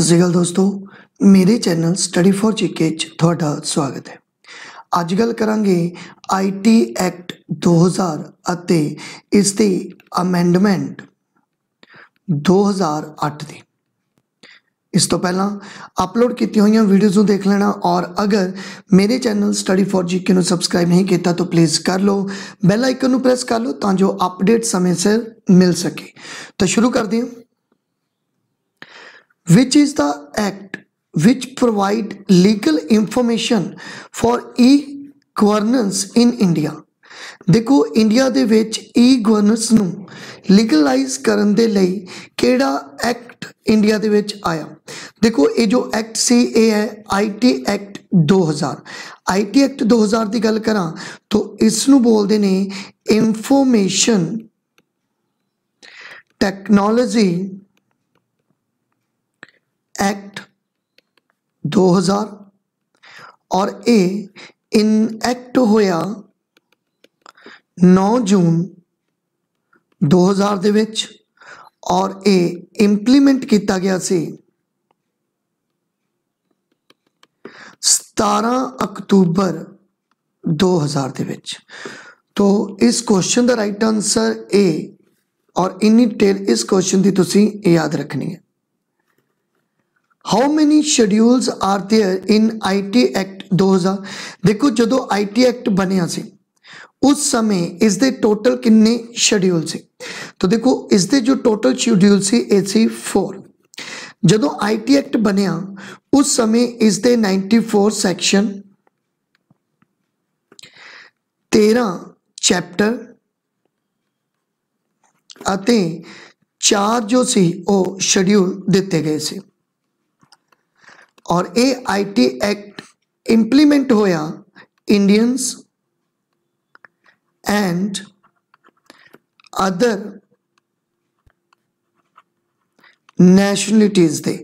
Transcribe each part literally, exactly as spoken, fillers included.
श्री अकाल दोस्तों, मेरे चैनल स्टडी फॉर जीके च तुहाडा स्वागत है। अज गल करांगे आई टी एक्ट दो हज़ार अते इसदी अमेंडमेंट दो हज़ार अठ दी। इस तो पहला अपलोड की हुई वीडियोज़ देख लेना, और अगर मेरे चैनल स्टडी फॉर जीके नूं सबसक्राइब नहीं किया तो प्लीज़ कर लो, बैल आइकन नूं प्रेस कर लो तां जो अपडेट समय सिर मिल सके। तो शुरू करते हैं। Which is the act which provide legal information for e-governance in India? देखो इंडिया दे विच ई गवर्नेंस नूं लीगलाइज करन दे लई केड़ा एक्ट इंडिया दे विच आया। देखो ये जो एक्ट सी ये है आई टी एक्ट दो हज़ार। आई टी एक्ट दो हज़ार की गल करा तो इस नूं बोलदे ने इंफॉर्मेशन टेक्नोलॉजी एक्ट दो हज़ार, और ए इनएक्ट होया नौ जून दो हज़ार दे विच, और ए इंप्लीमेंट किया गया सी सतारह अक्तूबर दो हज़ार दे विच। तो इस क्वेश्चन का राइट आंसर ए, और इन डिटेल इस क्वेश्चन की तुसी याद रखनी है। How many schedules are there in I T act दो हज़ार? देखो जो आई टी एक्ट बनिया सी उस समय इसके टोटल किन्ने शेड्यूल से? तो देखो इसके जो टोटल शेड्यूल से ए सी फोर। जो आई टी एक्ट बनिया उस समय इसके नाइनटी फोर सैक्शन, तेरह चैप्टर अते चार जो सी वो शेड्यूल दिते गए सी, और ये आई टी एक्ट इंप्लीमेंट होया इंडियंस एंड अदर नेशनलिटीज दे।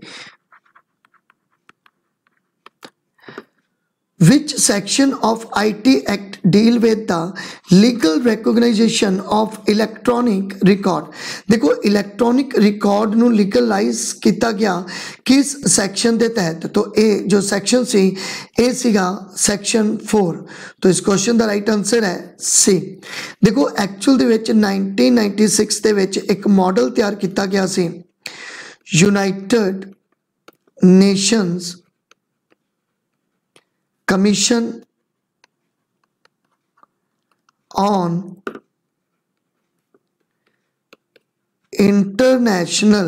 Which section of I T Act deal with the legal recognition of electronic record? देखो इलेक्ट्रॉनिक रिकॉर्ड नू लीगलाइज किया गया किस सेक्शन के तहत? तो ए जो सेक्शन सी ए सीगा सेक्शन फोर। तो इस क्वेश्चन का राइट आंसर है सी। देखो एक्चुअल दे विच नाइनटीन नाइनटी सिक्स दे विच एक मॉडल तैयार किया गया सी United Nations Commission on International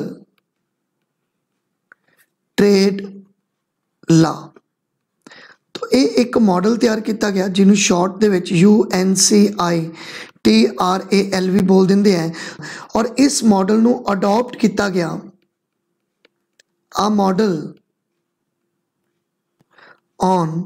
Trade Law. तो ये एक मॉडल तैयार किया गया जिन्होंने शॉर्ट दे विच U N C I T R A L भी बोल देंगे हैं, और इस मॉडल नू अडॉप्ट किया गया आ मॉडल ऑन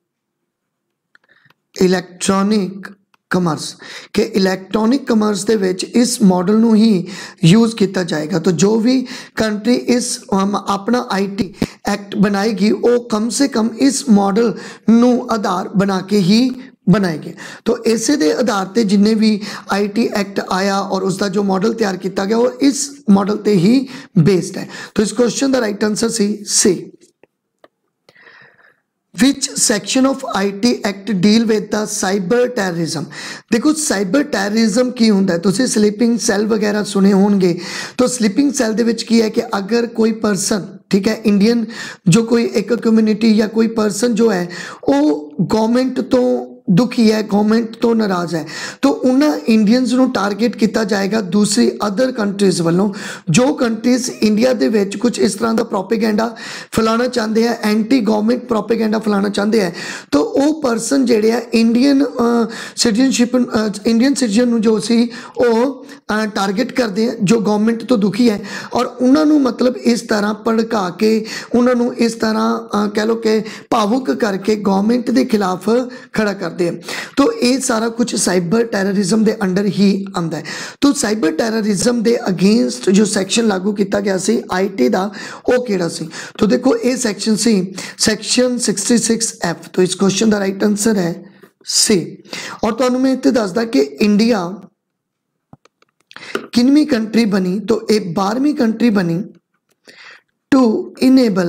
इलैक्ट्रॉनिक कमर्स के इलैक्ट्रॉनिक कमर्स दे विच इस मॉडल नू ही यूज़ किया जाएगा। तो जो भी कंट्री इस अपना आई टी एक्ट बनाएगी वो कम से कम इस मॉडल नू आधार बना के ही बनाएंगे। तो इसे दे आधार ते जिन्ने भी आई टी एक्ट आया और उसका जो मॉडल तैयार किया गया वो इस मॉडल ते ही बेस्ड है। तो इस क्वेश्चन का राइट आंसर सी सी। Which section of I T Act deal with the cyber terrorism? देखो साइबर टैररिज्म की होंदा है, तुसी स्लीपिंग सेल वगैरह सुने होंगे। तो स्लीपिंग सेल दे विच की है कि अगर कोई पर्सन, ठीक है, इंडियन जो कोई एक कम्युनिटी या कोई पर्सन जो है वो गवर्नमेंट तो दुखी है, गवर्नमेंट तो नाराज है, तो उन्हें इंडियंस नू टारगेट किया जाएगा दूसरी अदर कंट्रीज़ वालों जो कंट्रीज़ इंडिया दे विच कुछ इस तरह का प्रोपेगेंडा फैलाना चाहते हैं, एंटी गवर्नमेंट प्रोपेगेंडा फैलाना चाहते हैं। तो वो पर्सन जेड़े है इंडियन सिटीजनशिप इंडियन सिटीजन नू जो सी वो टारगेट करते हैं जो गवर्नमेंट तो दुखी है, और उन्होंने मतलब इस तरह भड़का के उन्होंने इस तरह कह लो कि भावुक करके गवर्नमेंट के खिलाफ खड़ा कर। तो ये सारा कुछ साइबर टैररिज्म के अंडर ही आता है। तो साइबर टैररिज्म के अगेंस्ट जो सैक्शन लागू किया गया सी आई टी का वो केड़ा सी? तो देखो ये सैक्शन सी सैक्शन सिक्सटी सिक्स एफ। तो इस क्वेश्चन का राइट आंसर है सी। और तुहानू मैं इत्थे दसदा कि इंडिया किनवी कंट्री बनी? तो ये बारहवीं कंट्री बनी टू इनेबल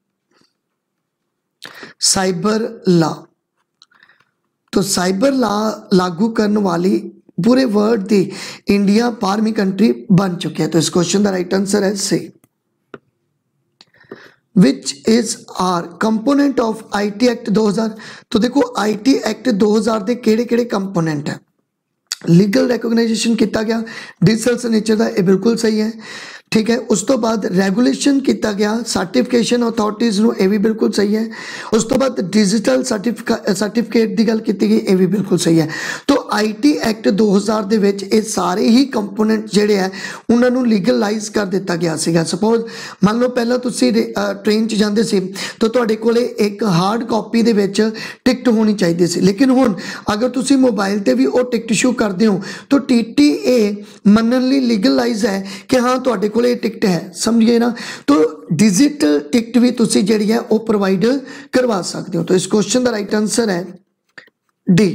साइबर लॉ। तो साइबर लॉ लागू करने वाली पूरे वर्ल्ड दी इंडिया बारहवीं कंट्री बन चुकी है। तो इस क्वेश्चन का राइट आंसर है C. Which is are component of I T act दो हज़ार। तो देखो आई टी एक्ट दो हज़ार के केड़े केड़े कंपोनेंट है। लीगल रिकॉग्नाइजेशन किया गया डिजिटल सिग्नेचर का, ये बिल्कुल सही है, ठीक है। उस तो बाद रेगुलेशन किया गया सर्टिफिकेशन अथॉरिटीज़ नूं, ये भी बिल्कुल सही है। उस तो बाद डिजिटल सर्टिफिका सर्टिफिकेट की गल की गई, ये भी बिल्कुल सही है। तो आई टी एक्ट दो हज़ार दे विच ये सारे ही कंपोनेंट जिहड़े है उन्होंने लीगलाइज कर दिता गया सीगा। सपोज मान लो पहला तुसी ट्रेन च जांदे सी तो तुहाडे कोले एक हार्ड कॉपी दे विच टिकट होनी चाहिए सी, लेकिन हुण अगर तुसी मोबाइल ते भी वो टिकट इशू करते हो तो टी टी ए मनन लई लीगलाइज है कि हाँ तुहाडे कोले ये टिकट है, समझिए ना। तो डिजिटल टिकट भी तुसी जिहड़ी है वो प्रोवाइड करवा सकते हो। तो इस क्वेश्चन का राइट आंसर है D.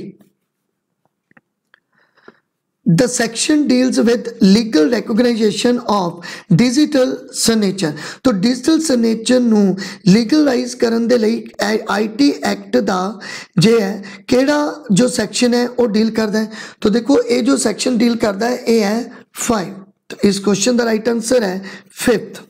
The section deals with legal recognition of digital signature। तो डिजिटल सिग्नेचर ਨੂੰ लीगलाइज ਕਰਨ ਦੇ ਲਈ आईटी एक्ट ਦਾ जे है ਕਿਹੜਾ जो सेक्शन है वो डील करता है। तो देखो ये जो सेक्शन डील करता है ये है फाइव। तो इस क्वेश्चन का राइट आंसर है fifth.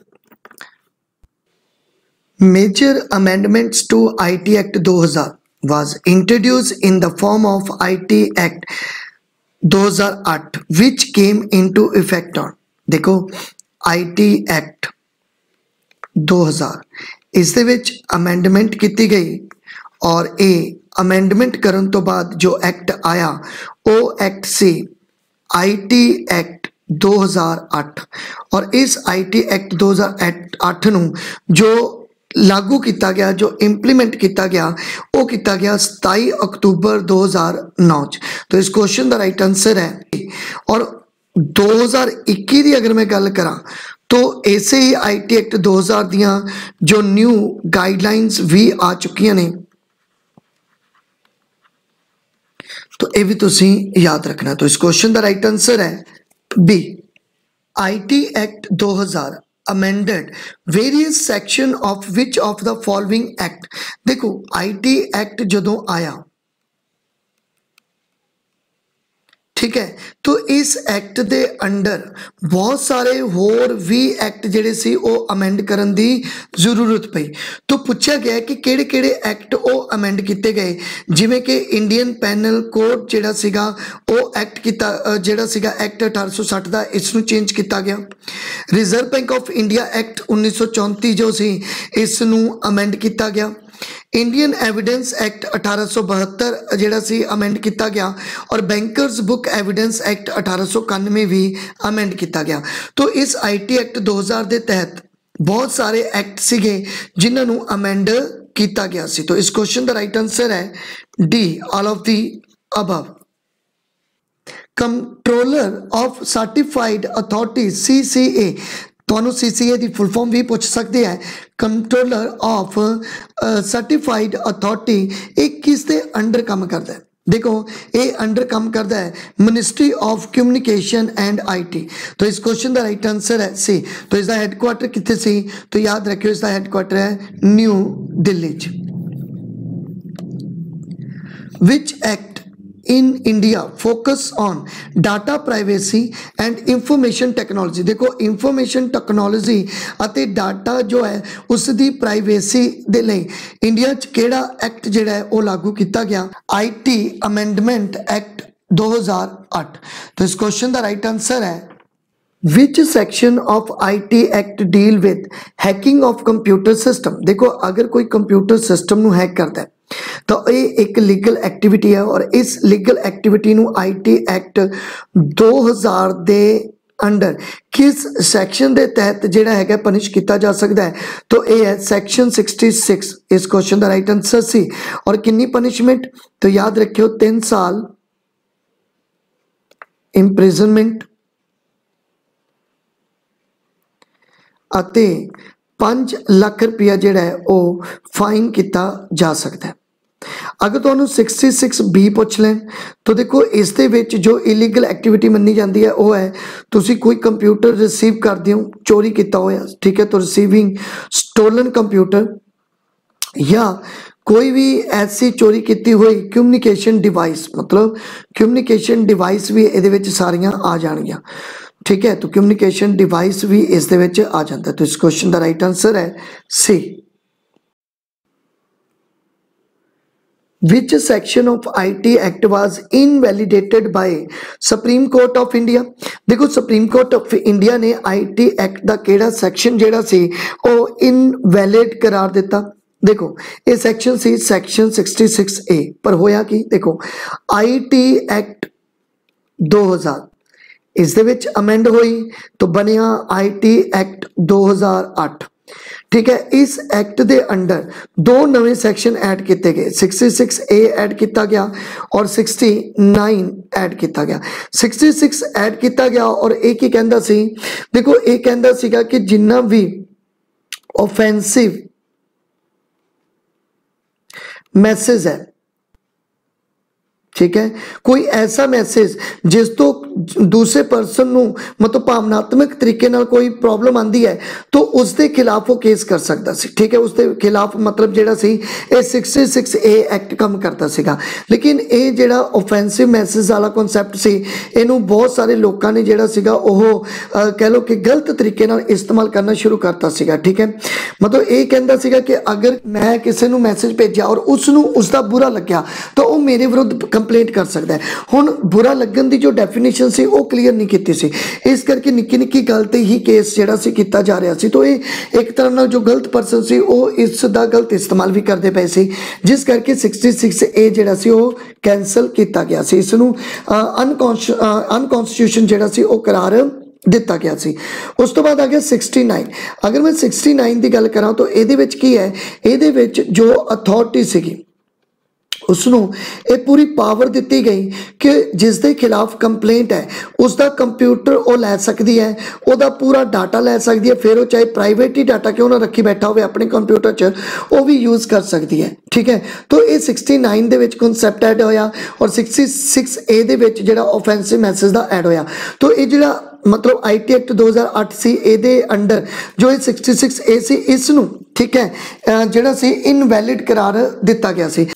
Major amendments to IT act दो हज़ार was introduced in the form of I T act दो हज़ार आठ which came into effect on। देखो आई टी एक्ट दो हज़ार इस दे विच अमेंडमेंट की गई और ये अमेंडमेंट करन तो बाद जो एक्ट आया वो एक्ट सी आई टी एक्ट दो हज़ार आठ। और इस आई टी एक्ट दो हज़ार आठ नूं जो लागू किया गया, जो इंप्लीमेंट किया गया वो किया गया सताई अक्तूबर दो हज़ार नौ। तो इस क्वेश्चन का राइट आंसर है। और दो हज़ार इक्की की अगर मैं गल करा तो ऐसे ही आई टी एक्ट दो हज़ार दियां जो न्यू गाइडलाइंस भी आ चुकी ने, तो ये भी तुसी याद रखना। तो इस क्वेश्चन का राइट आंसर है बी। आई टी एक्ट दो हज़ार amended various section of which of the following act। देखो आई टी एक्ट जदों आया, ठीक है, तो इस एक्ट दे अंडर बहुत सारे होर भी एक्ट जिहड़े सी वो अमेंड करन दी जरूरत पई। तो पूछा गया कि किहड़े किहड़े एक्ट वो अमेंड किए गए, जिवें कि इंडियन पैनल कोड जिहड़ा सीगा वो एक्ट किता जिहड़ा सीगा एक्ट अठारह सौ साठ का इसनूं चेंज किया गया। Reserve bank of India act उन्नीस सौ चौंती जो सी इसनूं अमेंड किया गया। इंडियन एविडेंस एक्ट अठारह सौ बहत्तर जिहड़ा सी अमेंड किया गया। और बैंकर्स बुक एविडेंस एक्ट अठारह सौ इक्यानवे भी अमेंड किया गया। तो इस आई टी एक्ट दो हज़ार के तहत बहुत सारे एक्ट सीगे जिन्होंने अमेंड किया गया सी। तो इस क्वेश्चन का राइट आंसर है D all of the above. Controller of certified authority C C A, ਤੁਹਾਨੂੰ सी सी ए की फुल फॉर्म भी पूछ सकते हैं। कंट्रोलर ऑफ सर्टिफाइड अथॉरिटी एक किस दे अंडर काम करता है। देखो ये अंडर काम करता है ministry of communication and I T. तो इस क्वेश्चन का राइट आंसर है सी। तो इसका हैडक्वार्टर कितने सी, तो याद रखियो इसका हैडक्वार्टर है New Delhi. Which act in India focus on data privacy and information technology. देखो इंफॉर्मेशन टेक्नोलॉजी अते डाटा जो है उसकी प्राइवेसी दे लई इंडिया च केड़ा एक्ट जिहड़ा है वो लागू किया गया, आई टी अमेंडमेंट एक्ट दो हज़ार आठ। तो इस क्वेश्चन का राइट आंसर है which section of I T act deal with hacking of computer system. देखो अगर कोई कंप्यूटर सिस्टम नू हैक करता है तो ये एक लीगल एक्टिविटी है और इस लीगल एक्टिविटी नू आई टी एक्ट दो हज़ार दे अंडर किस सैक्शन के तहत जिहड़ा है पनिश किया जा सकता है, तो यह है सैक्शन सिक्सटी सिक्स। इस क्वेश्चन का राइट आंसर सी। और कितनी पनिशमेंट, तो याद रखियो तीन साल इंप्रिजनमेंट अते पांच लाख रुपया जिहड़ा है वो फाइन किया जा सकता है। अगर तुहानू सिक्सटी सिक्स बी पुछ लैन तो देखो इस दे विच जो इलीगल एक्टिविटी मन्नी जाती है वह है तुसी कोई कंप्यूटर रिसीव करते हो चोरी किया होया, ठीक है, तो रिसीविंग स्टोलन कंप्यूटर या कोई भी ऐसी चोरी की हुई कम्यूनीकेशन डिवाइस, मतलब कम्यूनीकेशन डिवाइस भी ये सारियां आ जाएगियां, ठीक है, तो कम्यूनीकेशन डिवाइस भी इस दे विच आ जाता है। तो इस क्वेश्चन का राइट आंसर है C. Which section of I T Act was invalidated by Supreme Court of India? देखो सुप्रीम कोर्ट ऑफ इंडिया ने आई टी एक्ट का केड़ा सैक्शन जेड़ा सी वो इनवैलिड करार दिता। देखो ये सैक्शन सी सैक्शन सिक्सटी सिक्स ए, पर होया कि देखो आई टी एक्ट दो हज़ार इस दे विच अमेंड हुई तो बनिया आई टी एक्ट दो हज़ार अठ, ठीक है। इस एक्ट दे अंडर दो नवे सैक्शन ऐड किए गए, सिक्सटी सिक्स ए ऐड किया गया और सिक्सटी नाइन ऐड किया गया। सिक्सटी सिक्स ऐड किया गया और एक ही कहता सी, देखो ये कहता सीगा कि जिन्ना भी ऑफेंसिव मैसेज है, ठीक है, कोई ऐसा मैसेज जिस तो दूसरे पर्सन ਨੂੰ मतलब भावनात्मक तरीके ਨਾਲ कोई प्रॉब्लम आती है तो उसके खिलाफ वो केस कर सकता सी, ठीक है, उसके खिलाफ मतलब जेड़ा सी ये सिक्सटी सिक्स ए एक्ट काम करता सीगा। लेकिन ये जेड़ा ऑफेंसिव मैसेज वाला कॉन्सैप्ट सी इनू बहुत सारे लोगों ने जेड़ा सीगा ओह कह लो कि गलत तरीके ਨਾਲ इस्तेमाल करना शुरू करता सीगा, ठीक है। मतलब ये कहता सीगा कि अगर मैं किसी ਨੂੰ मैसेज भेजा और उसनू उसका बुरा लग्या तो वो मेरे विरुद्ध कंप्लेंट कर सकता है। हुण बुरा लगन की जो डेफिनेशन सी वो क्लीयर नहीं की सी, इस करके निक्की निक्की गल ते ही केस जिहड़ा सी कीता जा रहा सी। तो ये एक तरह नाल जो गलत परसन सी वो इसका गलत इस्तेमाल भी करते पे सी, जिस करके सिक्सटी सिक्स ए जिहड़ा सी वो कैंसल किया गया सी। इसनू अनकॉन्स अनकॉन्स्टिट्यूशन जिहड़ा सी वो करार दिता गया सी। उस तो बाद आ गया सिक्सटी नाइन। अगर मैं सिक्सटी नाइन की गल करा तो ये की है, ये जो अथॉरिटी सीगी उसनों ये पूरी पावर दी गई कि जिस दे खिलाफ कंप्लेंट है उसका कंप्यूटर वो लै सकती है, वह पूरा डाटा लै सकती है, फिर वो चाहे प्राइवेट ही डाटा क्यों ना रखी बैठा हो अपने कंप्यूटर च वो भी यूज़ कर सकती है, ठीक है। तो ये सिक्सटी नाइन के कॉन्सैप्ट ऐड होया और सिक्सटी सिक्स ए दे जो ऑफेंसिव मैसेज का ऐड होया। तो ये जो मतलब आई टी एक्ट दो हज़ार अठ सी ए अंडर जो सिक्सटी सिक्स ए सी इसनू, ठीक है, जोड़ा सी इनवैलिड करार दिता गया सी।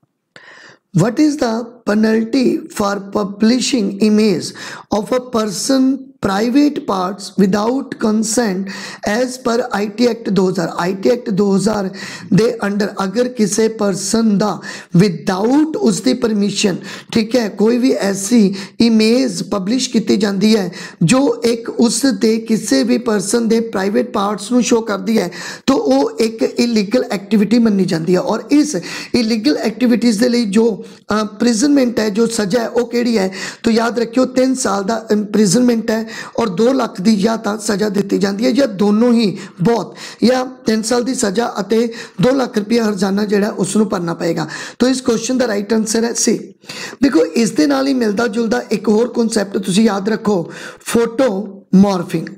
What is the penalty for publishing image of a person private parts without consent as per I T Act दो हज़ार? I T Act दो हज़ार दे अंडर अगर किसी पर्सन दा विदाउट उसकी परमिशन, ठीक है, कोई भी ऐसी इमेज पब्लिश की जाती है जो एक उस दे किसी भी पर्सन दे प्राइवेट पार्ट्स ਨੂੰ शो करती है तो वो एक इलीगल एक्टिविटी मनी जाती है। और इस इलीगल एक्टिविटीज़ के लिए जो प्रिजनमेंट है, जो सज़ा है वो केड़ी है, तो याद रखियो तीन साल का इंप्रिजनमेंट है और दो लाख की या तो सज़ा दी जाती है या दोनों ही बहुत, या तीन साल की सज़ा अते दो लाख रुपया हरजाना जोड़ा उसनू भरना पएगा। तो इस क्वेश्चन का राइट आंसर है सी। देखो इस दे नाल ही मिलता जुलता एक होर कॉन्सैप्ट तुसी याद रखो, फोटो मॉर्फिंग।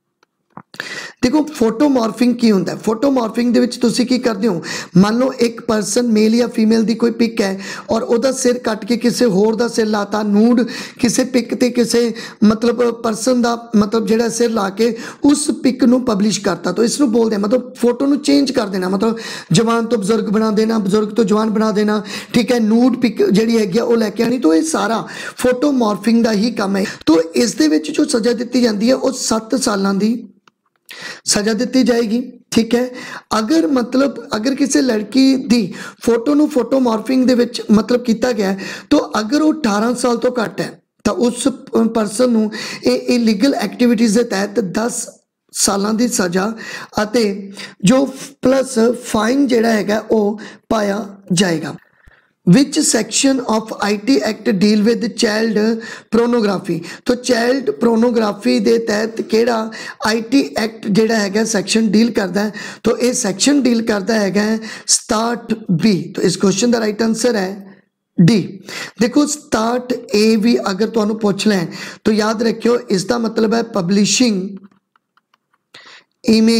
देखो फोटोमॉर्फिंग की होंदा है, फोटोमॉर्फिंग दे विच तुसी की करते हो, मान लो एक पर्सन मेल या फीमेल की कोई पिक है और उहदा सिर कट के किसी होर दा सिर लाता, नूड किसी पिक ते किसी मतलब पर्सन दा मतलब जिहड़ा सिर ला के उस पिक नू पब्लिश करता। तो इसनू बोलते हैं मतलब फोटो नू चेंज कर देना, मतलब जवान तो बजुर्ग बना देना, बजुर्ग तो जवान बना देना, ठीक है, नूड पिक जिहड़ी हैगी आ वो लैके आनी। तो ये सारा फोटोमॉर्फिंग का ही काम है। तो इस दे विच जो सज़ा दी जाती है वो सत्त सालां दी सजा दी जाएगी, ठीक है। अगर मतलब अगर किसी लड़की दी फोटो नू फोटोमॉर्फिंग दे विच मतलब किया गया है तो अगर वो अठारह साल तो घट है तो उस परसन नू इलीगल एक्टिविटीज़ के तहत दस सालों की सज़ा अते जो प्लस फाइन जिहड़ा हैगा वो पाया जाएगा। Which section of I T act deal with child pornography? तो चाइल्ड प्रोनोग्राफी के तहत केड़ा आई टी एक्ट जिहड़ा हैगा सैक्शन डील करता है? तो ये सैक्शन डील करता हैगा सताहठ बी। तो इस क्वेश्चन का राइट आंसर है डी। देखो सताहठ ए भी अगर तुहानू पूछ लें तो याद रखियो इसका मतलब है publishing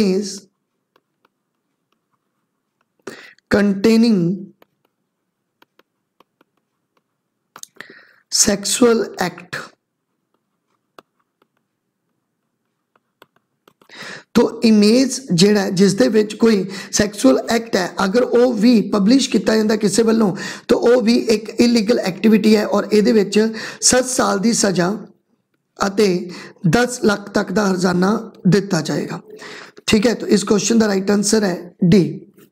image containing sexual act. तो इमेज जिहड़ा जिस दे विच कोई सैक्सुअल एक्ट है अगर वो भी पब्लिश किया जाता किसी वालों तो वो भी एक इलीगल एक्टिविटी है और ये विच सत्त साल की सज़ा अते दस लाख तक का हरजाना दिता जाएगा। ठीक है, तो इस क्वेश्चन का राइट आंसर है D.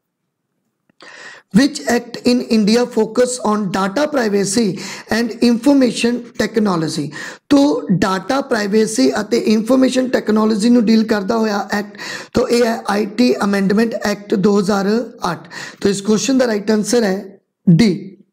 Which act in India focus on data privacy and information technology? तो data privacy ਅਤੇ information technology ਨੂੰ ਡੀਲ ਕਰਦਾ ਹੋਇਆ ਐਕਟ तो ਇਹ ਹੈ आई टी amendment act दो हज़ार आठ। तो इस क्वेश्चन ਦਾ राइट आंसर है D.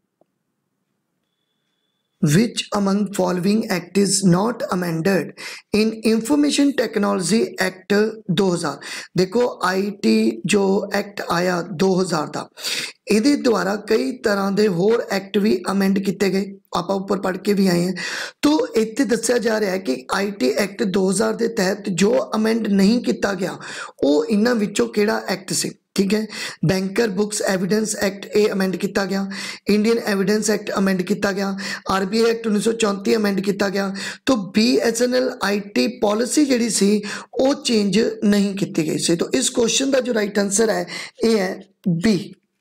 Which among following act is not amended in Information Technology Act दो हज़ार? देखो आई टी जो एक्ट आया दो हज़ार का ਇਹਦੇ द्वारा कई तरह के होर एक्ट भी अमेंड किए गए आप ऊपर पढ़ के भी आए हैं। तो इत्थे दस्या जा रहा है कि आई टी एक्ट दो हज़ार के तहत जो अमेंड नहीं किया गया वो इन्हां विचों किहड़ा एक्ट से। ठीक है, बैंकर बुक्स एविडेंस एक्ट ए अमेंड किया गया, इंडियन एविडेंस एक्ट अमेंड किया गया, आर बी आई एक्ट उन्नीस सौ चौंती अमेंड किया गया। तो B S N L I T policy जी सी वो चेंज नहीं की गई सी। तो इस क्वेश्चन का जो राइट आंसर है ये है B.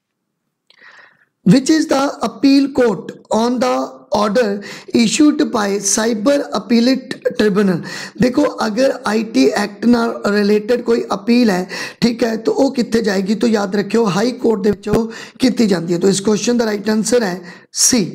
Which is the appeal court on the order issued by cyber appellate tribunal? देखो अगर आई टी एक्ट ना रिलेटेड कोई अपील है ठीक है तो वो कितने जाएगी तो याद रखियो हाई कोर्ट दे विचों कीती जाती है। तो इस क्वेश्चन का राइट आंसर है सी।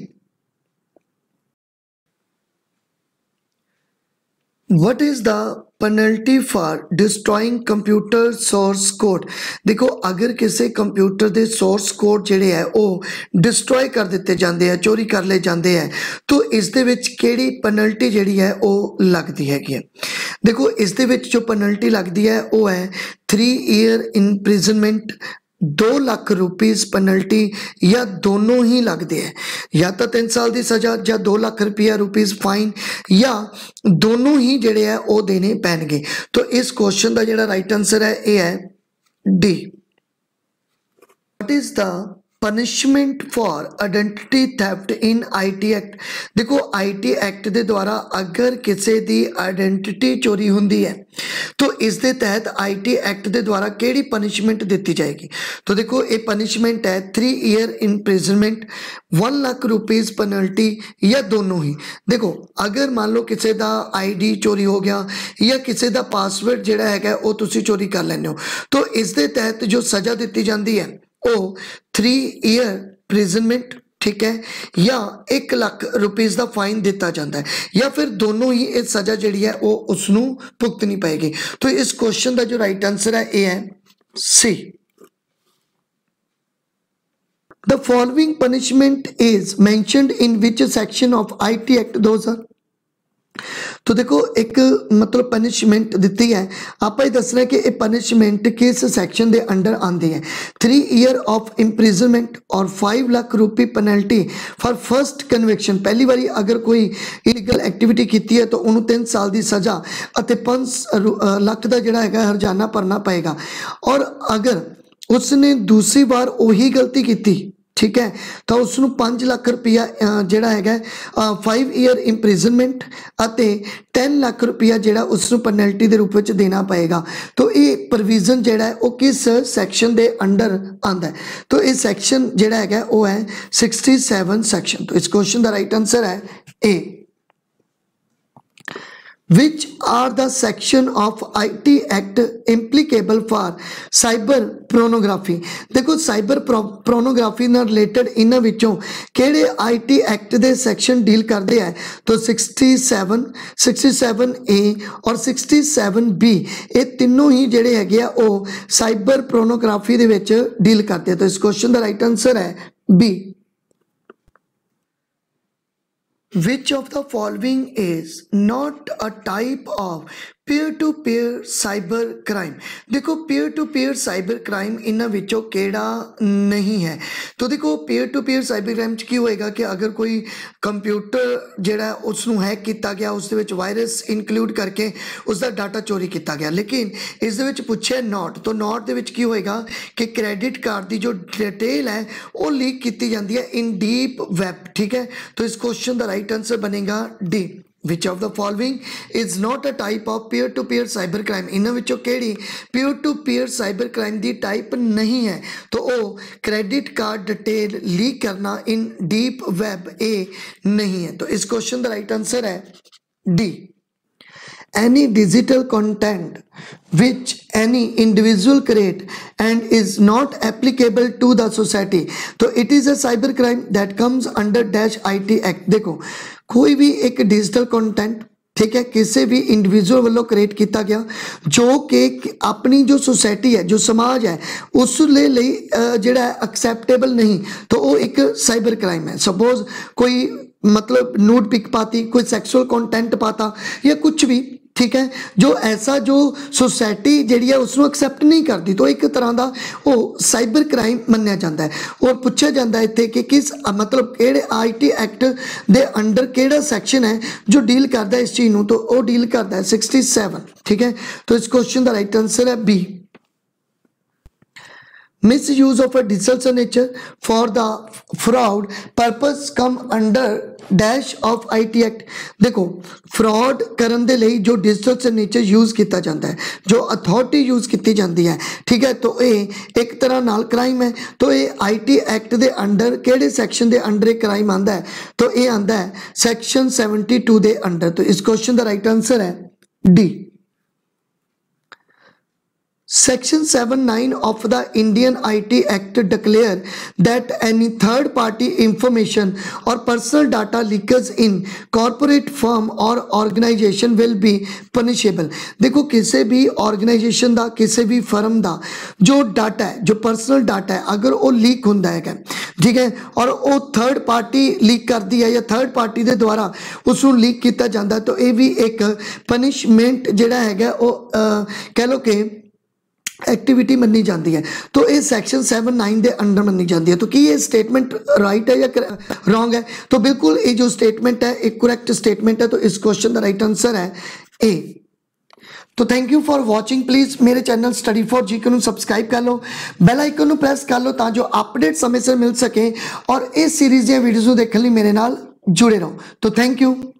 What is the penalty for destroying computer source code? देखो अगर किसी कंप्यूटर के सोर्स कोड जिहड़े है वो डिस्ट्रॉय कर दिते जाते हैं चोरी कर ले जाते हैं तो इस दे विच किहड़ी पेनल्टी जिहड़ी है वो लगती हैगी है। देखो इस दे विच जो पेनल्टी लगती है वो है थ्री ईयर इनप्रिजनमेंट, दो लाख रुपीज़ पेनल्टी या दोनों ही लगते हैं, या तो तीन साल की सज़ा या दो लाख रुपया रुपीज़ फाइन या दोनों ही जिहड़े है वो देने पैणगे। तो इस क्वेश्चन का जिहड़ा राइट आंसर है ये है D. What is the punishment for identity theft in I T act? देखो आई टी एक्ट के द्वारा अगर किसी की आइडेंटिटी चोरी होंदी है तो इस दे तहत आई टी एक्ट के द्वारा केड़ी पनिशमेंट दी जाएगी? तो देखो ये पनिशमेंट है three year imprisonment, one lakh rupees penalty या दोनों ही। देखो अगर मान लो किसी का आई डी चोरी हो गया या किसी का पासवर्ड जिहड़ा है वो तुसी चोरी कर लैंदे हो तो इस दे तहत जो सज़ा दी जाती है वो थ्री ईयर प्रिजनमेंट ठीक है या एक लाख रुपीज़ का फाइन दिता जाता है या फिर दोनों ही इस सज़ा जी है वो उसनों भुगतनी पएगी। तो इस क्वेश्चन का जो राइट आंसर है ये है C. The following punishment is mentioned in which section of I T act दो हज़ार? तो देखो एक मतलब पनिशमेंट दी है आप ही दसना कि ये पनिशमेंट किस सैक्शन के अंडर आती है। थ्री ईयर ऑफ इंप्रिजनमेंट और फाइव लाख रुपये पेनल्टी फॉर फर्स्ट कन्विक्शन, पहली बारी अगर कोई इलीगल एक्टिविटी की है तो उन्होंने तीन साल की सज़ा और पाँच लाख का जोड़ा है हरजाना भरना पएगा। और अगर उसने दूसरी बार वही गलती की ठीक है तो उसनों पाँच लाख रुपया जोड़ा है फाइव ईयर इंप्रिजनमेंट अते टेन लाख रुपया जोड़ा उसनों पेनल्टी के रूप में देना पएगा। तो ये प्रोविजन जोड़ा है वो किस सैक्शन के अंडर आता है? तो ये सैक्शन जोड़ा है वो है सिक्सटी सैवन सैक्शन। तो इस क्वेश्चन का राइट आंसर है A. Which are the section of I T Act implicable for cyber pornography? देखो साइबर प्रोनोग्राफी ना रिलेटेड इन्हां विचों किहड़े आई टी एक्ट दे सेक्शन डील करते हैं? तो sixty seven, sixty seven A और सिक्सटी सैवन बी ये तीनों ही जिहड़े हैगे आ वो साइबर प्रोनोग्राफी दे विच डील करते हैं। तो इस क्वेश्चन का राइट आंसर है B. Which of the following is not a type of peer to peer cyber crime, देखो peer to peer cyber crime इन्हां विचों किहड़ा नहीं है। तो देखो peer to peer cyber crime च की होएगा कि अगर कोई कंप्यूटर जिहड़ा उसनूं हैक किया गया, उस दे विच वायरस इनकलूड करके उसका डाटा चोरी किया गया, लेकिन इस दे विच पुछे नॉट, तो नॉट दे विच की होएगा कि क्रेडिट कार्ड की जो डिटेल है वो लीक की जाती है इन डीप वैब, ठीक है। तो इस क्वेश्चन का राइट आंसर बनेगा D. Which of the following is not a type of peer to peer cyber crime? इन्हां विचों किहड़ी peer to peer cyber crime दी टाइप नहीं है? तो ओ क्रेडिट कार्ड डिटेल लीक करना इन डीप वेब ए नहीं है। तो इस क्वेश्चन का राइट आंसर है D. Any digital content which any individual create and is not applicable to the society, तो it is a cyber crime that comes under dash I T Act। देखो कोई भी एक डिजिटल कंटेंट, ठीक है, किसी भी इंडिविजुअल वालों क्रिएट किया गया जो कि अपनी जो सोसाइटी है, जो समाज है, उस ले जिहड़ा एक्सैप्टेबल नहीं, तो वो एक साइबर क्राइम है। सपोज कोई मतलब नूड पिक पाती, कोई सैक्सुअल कंटेंट पाता या कुछ भी, ठीक है, जो ऐसा जो सोसाइटी जी है उसको एक्सैप्ट नहीं करती, तो एक तरह का वो साइबर क्राइम मन्निया जाता है। और पूछा जाता है इत्थे कि किस मतलब किहड़े आई टी एक्ट दे अंडर किहड़ा सैक्शन है जो डील करता है इस चीज़ को, तो वो डील करता है सिक्सटी सेवन, ठीक है। तो इस क्वेश्चन का राइट आंसर है B. Misuse of a digital signature for the fraud purpose come under dash of I T Act। देखो फ्रॉड करन दे लई जो डिजिटल सिग्नेचर यूज़ किया जाता है, जो अथॉरिटी यूज़ की जाती है, ठीक है, तो ये एक तरह नाल क्राइम है। तो ये आई टी एक्ट दे अंडर किहड़े सैक्शन दे अंडर क्राइम आंदा है? तो ये आंदा है सैक्शन सेवेंटी टू दे अंडर। तो इस क्वेश्चन का राइट आंसर है D. Section seven nine of the Indian I T Act declare that any third party information or personal data leakage in corporate firm or organization will be punishable। देखो किसी भी organisation का, किसी भी firm का जो data है, जो पर्सनल डाटा है, अगर वो लीक होता है, ठीक है, और वो थर्ड पार्टी लीक करती है या थर्ड पार्टी के द्वारा उसको लीक किया जाता है, तो ये भी एक पनिशमेंट जिहड़ा है वो कह लो कि एक्टिविटी मनी जाती है। तो ये सैक्शन सैवन नाइन के अंडर मनी जाती है। तो कि ये स्टेटमेंट राइट है या रॉन्ग है? तो बिल्कुल ये जो स्टेटमेंट है एक करेक्ट स्टेटमेंट है। तो इस क्वेश्चन का राइट आंसर है ए। तो thank you for watching. Please मेरे चैनल स्टडी फॉर जी को सबसक्राइब कर लो, बैल आइकन प्रेस कर लो ताकि अपडेट समय से मिल सके और इस सीरीज़ दी वीडियोज़ देखने लिए मेरे नाल जुड़े रहो। तो थैंक यू।